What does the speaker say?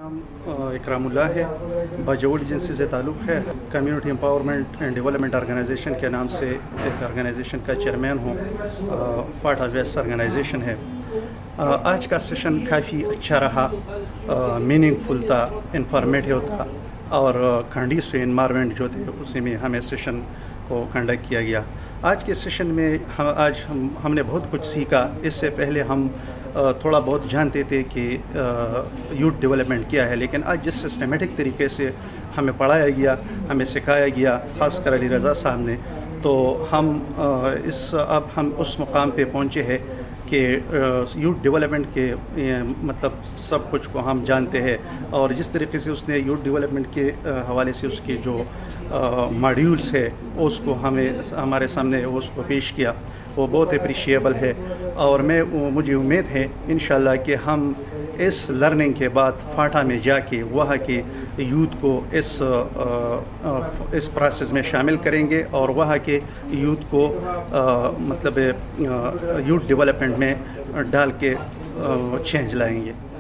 नाम इकरामुल्लाह है। बाजौल एजेंसी से ताल्लुक़ है। Community empowerment and development organisation के नाम से एक ऑर्गेनाइजेशन का चेयरमैन हूँ। फाटा वेस्ट ऑर्गेनाइजेशन है। आज का सेशन काफ़ी अच्छा रहा, मीनिंगफुल था, इंफॉर्मेटिव था और कंडीसिव एनवायरनमेंट जो थे उसी में हमें सेशन को कंडक्ट किया गया। आज के सेशन में हमने बहुत कुछ सीखा। इससे पहले हम थोड़ा बहुत जानते थे कि यूथ डेवलपमेंट क्या है, लेकिन आज जिस सिस्टमेटिक तरीके से हमें पढ़ाया गया, हमें सिखाया गया, ख़ासकर अली रज़ा साहब ने, तो अब हम उस मुकाम पे पहुँचे हैं कि यूथ डेवलपमेंट के मतलब सब कुछ को हम जानते हैं। और जिस तरीके से उसने यूथ डेवलपमेंट के हवाले से उसके जो मॉड्यूल्स है उसको हमारे सामने उसको पेश किया, वो बहुत अप्रिशिएबल है। और मुझे उम्मीद है इंशाल्लाह कि हम इस लर्निंग के बाद फाटा में जाके वहाँ के यूथ को इस प्रोसेस में शामिल करेंगे और वहाँ के यूथ को मतलब यूथ डेवलपमेंट में डाल के चेंज लाएंगे।